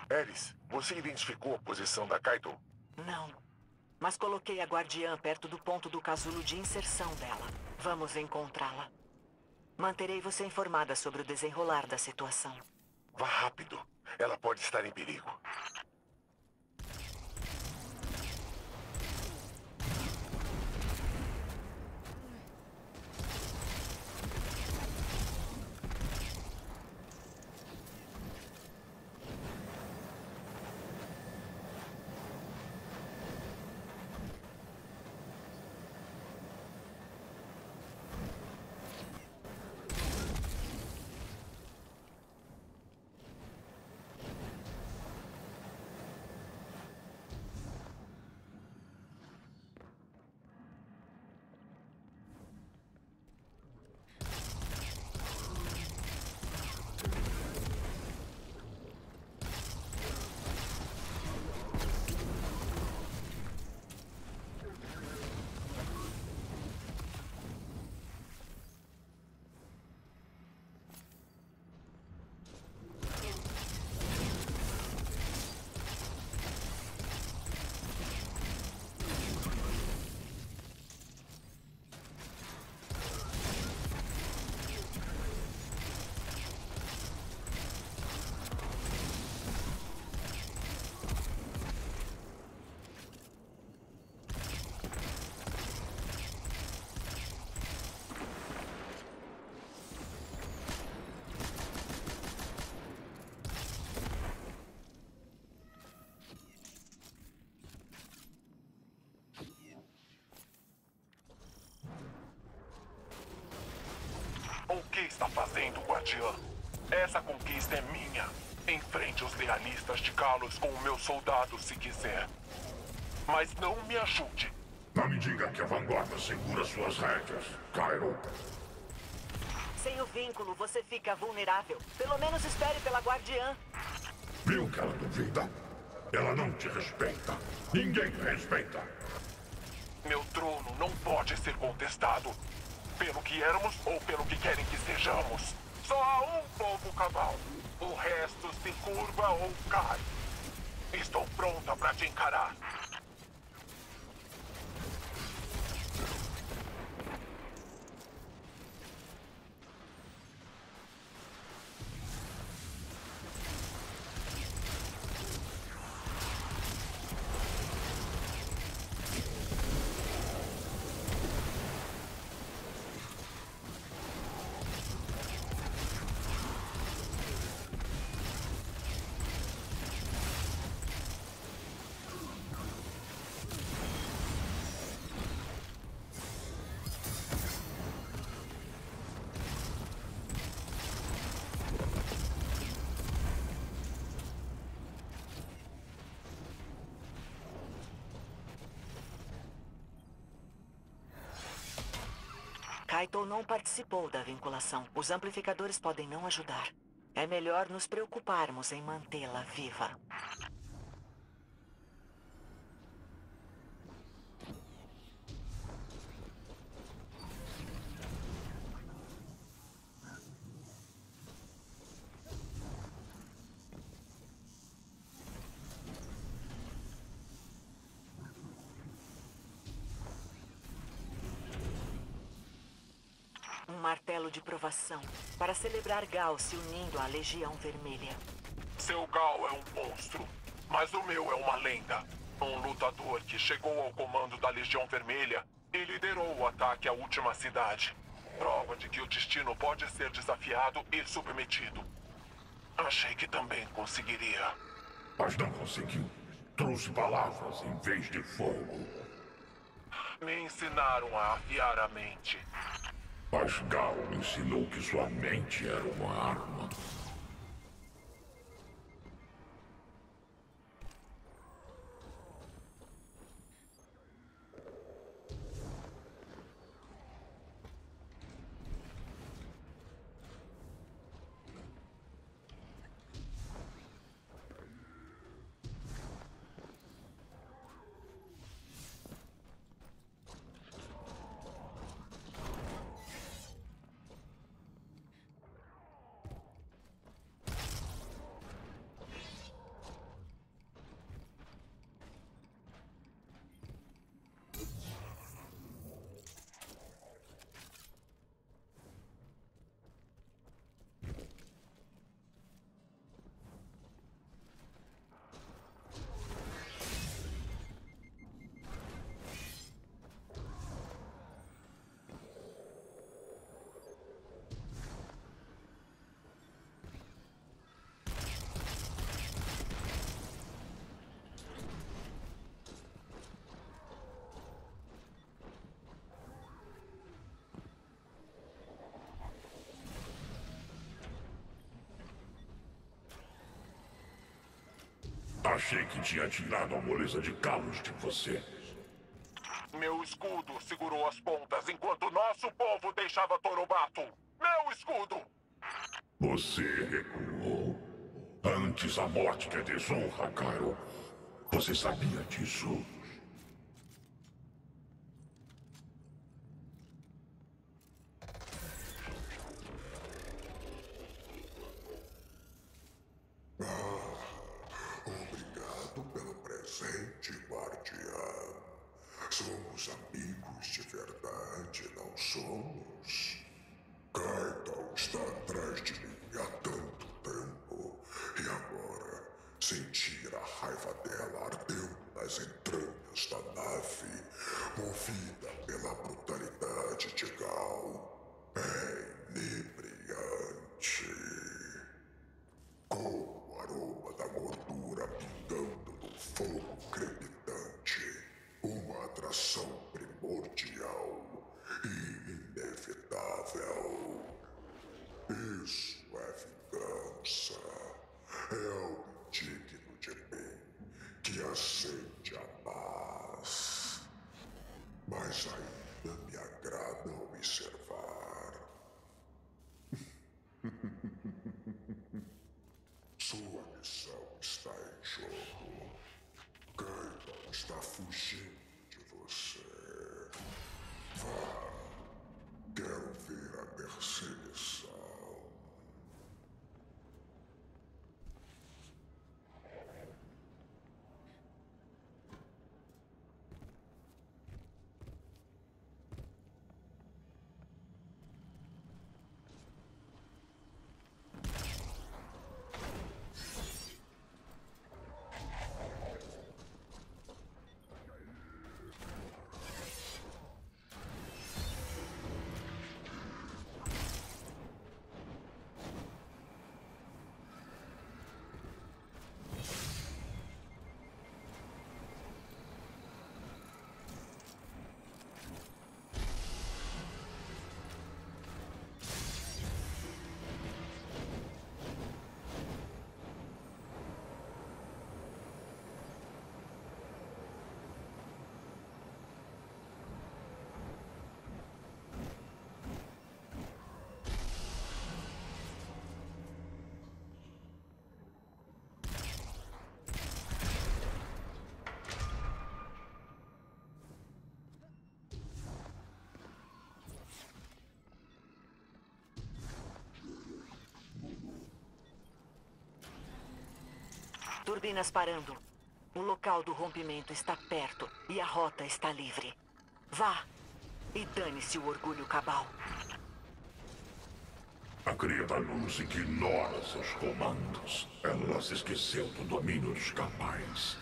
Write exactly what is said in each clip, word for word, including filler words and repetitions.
Eris, você identificou a posição da Kaito? Não. Mas coloquei a guardiã perto do ponto do casulo de inserção dela. Vamos encontrá-la. Manterei você informada sobre o desenrolar da situação. Vá rápido. Ela pode estar em perigo. O que está fazendo, guardiã? Essa conquista é minha. Enfrente os lealistas de Kalos com o meu soldado, se quiser. Mas não me ajude. Não me diga que a vanguarda segura suas rédeas, Cairo. Sem o vínculo, você fica vulnerável. Pelo menos espere pela guardiã. Viu que ela duvida? Ela não te respeita. Ninguém respeita. Meu trono não pode ser contestado. Pelo que éramos ou pelo que querem que sejamos. Só há um povo cabal. O resto se curva ou cai. Estou pronta para te encarar. Kaito não participou da vinculação. Os amplificadores podem não ajudar. É melhor nos preocuparmos em mantê-la viva. Um martelo de provação, para celebrar Gal se unindo à Legião Vermelha. Seu Gal é um monstro, mas o meu é uma lenda. Um lutador que chegou ao comando da Legião Vermelha e liderou o ataque à última cidade. Prova de que o destino pode ser desafiado e submetido. Achei que também conseguiria. Mas não conseguiu. Trouxe palavras em vez de fogo. Me ensinaram a afiar a mente. Mas Gal me ensinou que sua mente era uma arma. Achei que tinha tirado a moleza de calos de você. Meu escudo segurou as pontas enquanto nosso povo deixava Torobato. Meu escudo! Você recuou. Antes a morte que a desonra, Caro. Você sabia disso? Obrigado pelo presente, guardiã. Somos amigos de verdade, não somos? Kaital está atrás de mim há tanto tempo. E agora, sentir a raiva dela ardendo nas entranhas da nave, movida pela brutalidade de Gal, é inebriante. Com o aroma da gordura pingando no fogo crepitante, uma atração primordial e inevitável. Isso é vingança. É algo digno de mim que acende a paz. Mas ainda me agrada observar. Sua missão está em jogo. Kaital está fugindo de você. Vá. Quero ver a perseguição. Turbinas parando. O local do rompimento está perto e a rota está livre. Vá e dane-se o orgulho cabal. A cria da luz ignora seus comandos. Ela se esqueceu do domínio dos cabais.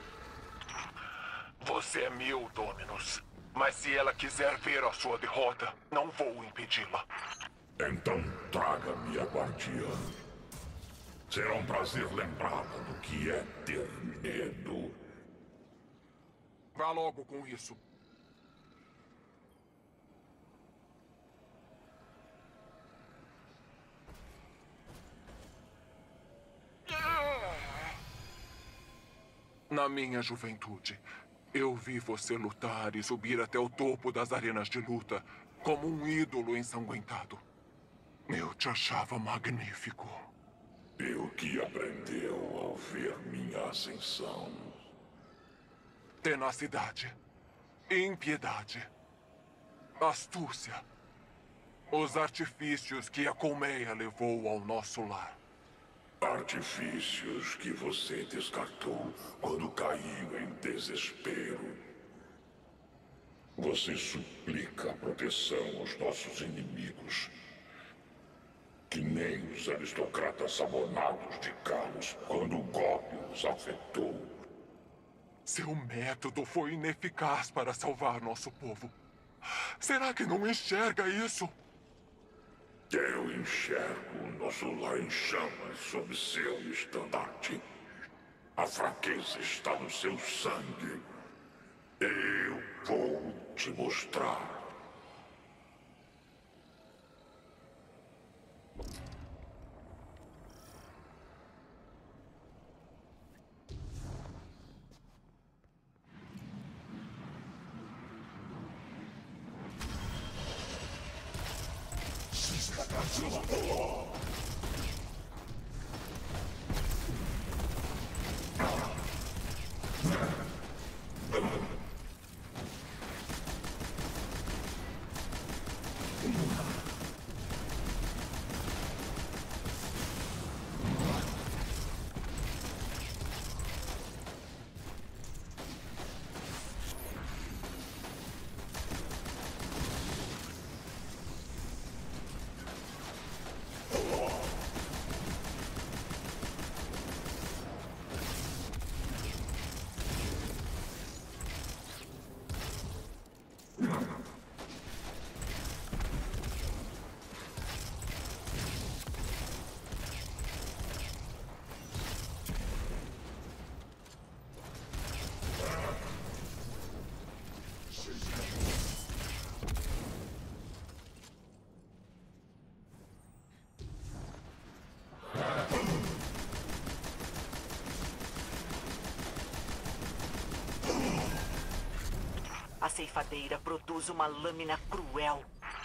Você é meu, Dominus. Mas se ela quiser ver a sua derrota, não vou impedi-la. Então traga-me a guardiã. Será um prazer lembrá-la do que é ter medo. Vá logo com isso. Na minha juventude, eu vi você lutar e subir até o topo das arenas de luta como um ídolo ensanguentado. Eu te achava magnífico. E o que aprendeu ao ver minha ascensão? Tenacidade, impiedade, astúcia. Os artifícios que a colmeia levou ao nosso lar. Artifícios que você descartou quando caiu em desespero. Você suplica proteção aos nossos inimigos. Que nem os aristocratas abonados de Kalos quando o golpe os afetou. Seu método foi ineficaz para salvar nosso povo. Será que não enxerga isso? Eu enxergo o nosso lar em chamas sob seu estandarte. A fraqueza está no seu sangue. Eu vou te mostrar. A ceifadeira produz uma lâmina cruel.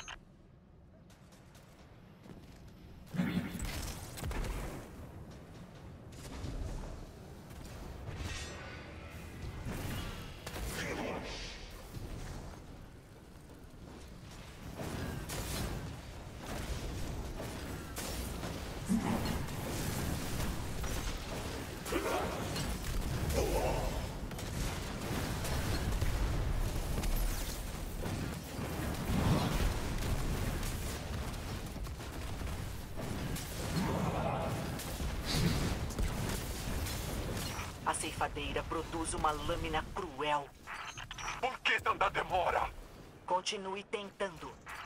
A ceifadeira produz uma lâmina cruel. Por que tanta demora? Continue tentando.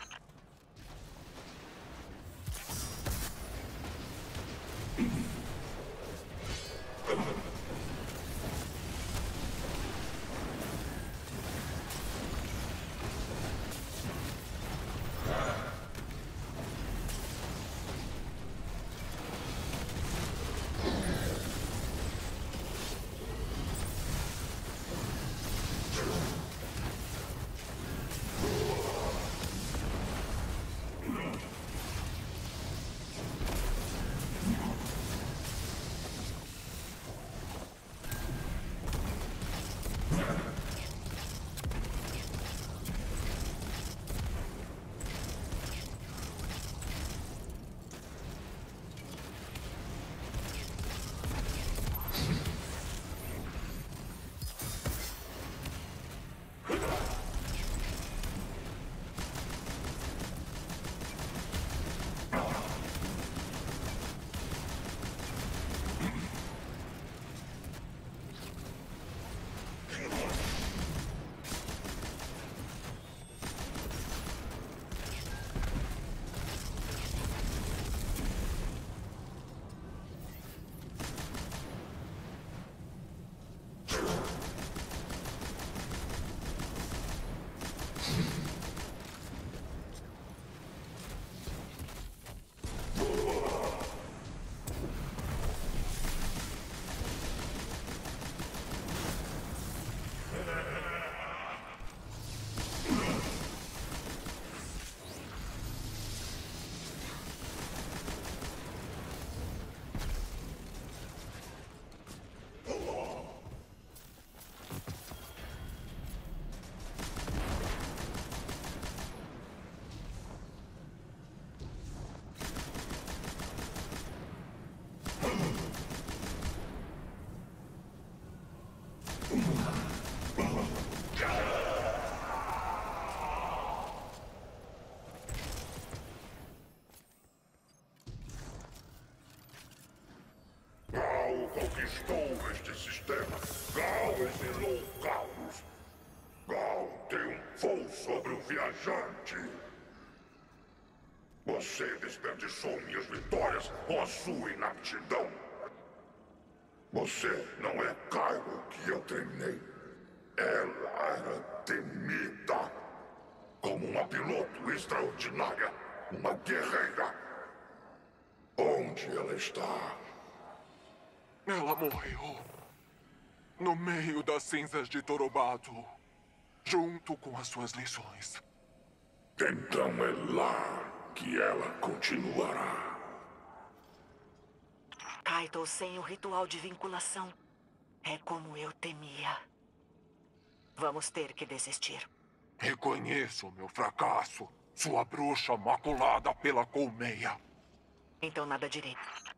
Conquistou este sistema. Gal exilou Galus. Gal triunfou sobre o viajante. Você desperdiçou minhas vitórias com a sua inaptidão. Você não é Kylo que eu treinei. Ela era temida. Como uma piloto extraordinária. Uma guerreira. Onde ela está? Ela morreu. No meio das cinzas de Torobato. Junto com as suas lições. Então é lá. que ela continuará. Kaito sem o ritual de vinculação. É como eu temia. Vamos ter que desistir. Reconheço meu fracasso. Sua bruxa maculada pela colmeia. Então nada direi.